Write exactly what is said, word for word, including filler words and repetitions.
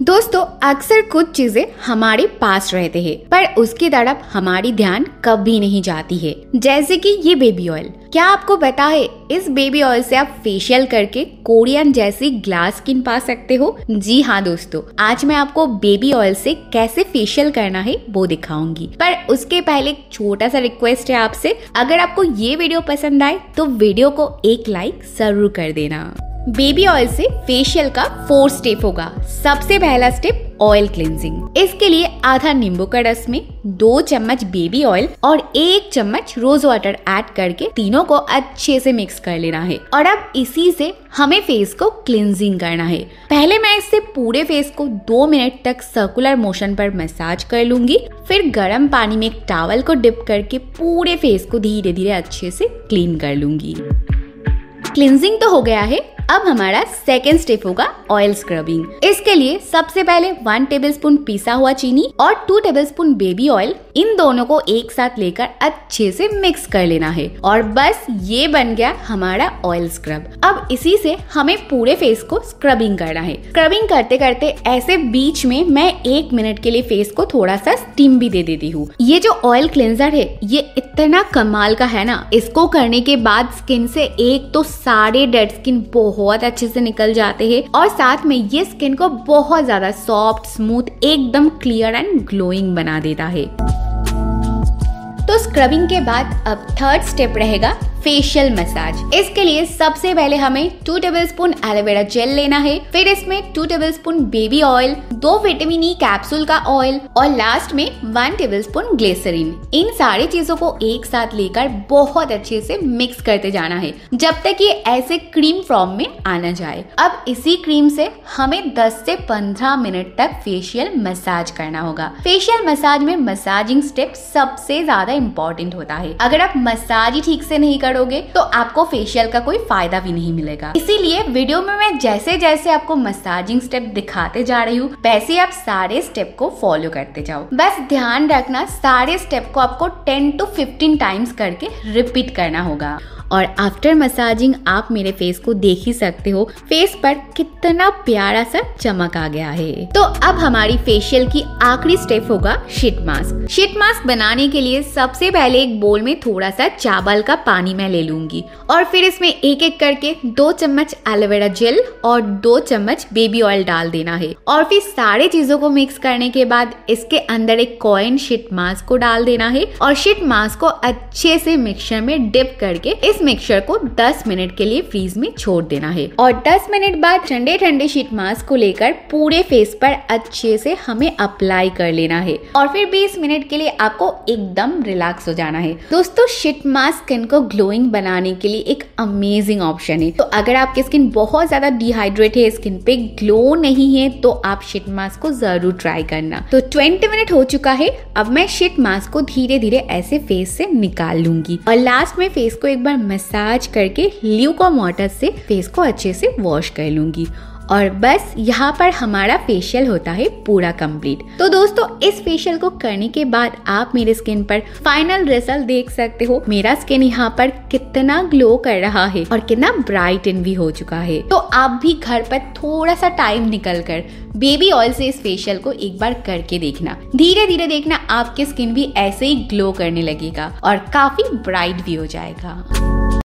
दोस्तों अक्सर कुछ चीजें हमारे पास रहते हैं पर उसकी तरफ हमारी ध्यान कभी नहीं जाती है, जैसे कि ये बेबी ऑयल। क्या आपको पता है इस बेबी ऑयल से आप फेशियल करके कोरियन जैसी ग्लास स्किन पा सकते हो? जी हाँ दोस्तों, आज मैं आपको बेबी ऑयल से कैसे फेशियल करना है वो दिखाऊंगी। पर उसके पहले एक छोटा सा रिक्वेस्ट है आपसे, अगर आपको ये वीडियो पसंद आए तो वीडियो को एक लाइक जरूर कर देना। बेबी ऑयल से फेशियल का फोर स्टेप होगा। सबसे पहला स्टेप ऑयल क्लिंजिंग। इसके लिए आधा नींबू का रस में दो चम्मच बेबी ऑयल और एक चम्मच रोज वाटर ऐड करके तीनों को अच्छे से मिक्स कर लेना है। और अब इसी से हमें फेस को क्लिंजिंग करना है। पहले मैं इससे पूरे फेस को दो मिनट तक सर्कुलर मोशन पर मसाज कर लूंगी, फिर गर्म पानी में एक टॉवल को डिप करके पूरे फेस को धीरे धीरे अच्छे से क्लीन कर लूंगी। क्लिंजिंग तो हो गया है, अब हमारा सेकेंड स्टेप होगा ऑयल स्क्रबिंग। इसके लिए सबसे पहले वन टेबलस्पून पिसा हुआ चीनी और टू टेबलस्पून बेबी ऑयल, इन दोनों को एक साथ लेकर अच्छे से मिक्स कर लेना है। और बस ये बन गया हमारा ऑयल स्क्रब। अब इसी से हमें पूरे फेस को स्क्रबिंग करना है। स्क्रबिंग करते करते ऐसे बीच में मैं एक मिनट के लिए फेस को थोड़ा सा स्टीम भी दे देती हूँ। ये जो ऑयल क्लेंजर है ये इतना कमाल का है ना, इसको करने के बाद स्किन से एक तो सारे डेड स्किन बहुत अच्छे से निकल जाते हैं और साथ में ये स्किन को बहुत ज्यादा सॉफ्ट, स्मूथ, एकदम क्लियर एंड ग्लोइंग बना देता है। तो स्क्रबिंग के बाद अब थर्ड स्टेप रहेगा फेशियल मसाज। इसके लिए सबसे पहले हमें टू टेबलस्पून एलोवेरा जेल लेना है, फिर इसमें टू टेबलस्पून बेबी ऑयल, दो विटामिन ई कैप्सूल का ऑयल और लास्ट में वन टेबलस्पून ग्लिसरीन। इन सारी चीजों को एक साथ लेकर बहुत अच्छे से मिक्स करते जाना है जब तक ये ऐसे क्रीम फॉर्म में आना जाए। अब इसी क्रीम से हमें दस से पंद्रह मिनट तक फेशियल मसाज करना होगा। फेशियल मसाज में मसाजिंग स्टेप सबसे ज्यादा इम्पोर्टेंट होता है। अगर आप मसाज ही ठीक से नहीं करोगे तो आपको फेशियल का कोई फायदा भी नहीं मिलेगा। इसीलिए वीडियो में मैं जैसे जैसे आपको मसाजिंग स्टेप दिखाते जा रही हूँ वैसे आप सारे स्टेप को फॉलो करते जाओ। बस ध्यान रखना सारे स्टेप को आपको टेन टू फिफ्टीन टाइम्स करके रिपीट करना होगा। और आफ्टर मसाजिंग आप मेरे फेस को देख ही सकते हो, फेस पर कितना प्यारा सा चमक आ गया है। तो अब हमारी फेशियल की आखिरी स्टेप होगा शीट मास्क। शीट मास्क बनाने के लिए सबसे पहले एक बोल में थोड़ा सा चावल का पानी मैं ले लूंगी और फिर इसमें एक एक करके दो चम्मच एलोवेरा जेल और दो चम्मच बेबी ऑयल डाल देना है। और फिर सारे चीजों को मिक्स करने के बाद इसके अंदर एक कॉइन शीट मास्क को डाल देना है और शीट मास्क को अच्छे से मिक्सचर में डिप करके इस मिक्सचर को दस मिनट के लिए फ्रीज में छोड़ देना है। और दस मिनट बाद ठंडे ठंडे शीट मास्क को लेकर पूरे फेस पर अच्छे से हमें अप्लाई कर लेना है और फिर बीस मिनट के लिए आपको एकदम रिलैक्स हो जाना है। दोस्तों शीट मास्क स्किन को ग्लोइंग बनाने के लिए एक अमेजिंग ऑप्शन है। तो अगर आपकी स्किन बहुत ज्यादा डिहाइड्रेट है, स्किन पे ग्लो नहीं है, तो आप शीट मास्क को जरूर ट्राई करना। तो ट्वेंटी मिनट हो चुका है, अब मैं शीट मास्क को धीरे धीरे ऐसे फेस से निकाल लूंगी और लास्ट में फेस को एक बार मसाज करके ल्यूकवार्म वाटर से फेस को अच्छे से वॉश कर लूंगी। और बस यहाँ पर हमारा फेशियल होता है पूरा कंप्लीट। तो दोस्तों इस फेशियल को करने के बाद आप मेरे स्किन पर फाइनल रिजल्ट देख सकते हो। मेरा स्किन यहाँ पर कितना ग्लो कर रहा है और कितना ब्राइटन भी हो चुका है। तो आप भी घर पर थोड़ा सा टाइम निकल कर बेबी ऑयल से इस फेशियल को एक बार करके देखना। धीरे धीरे देखना आपकी स्किन भी ऐसे ही ग्लो करने लगेगा और काफी ब्राइट भी हो जाएगा।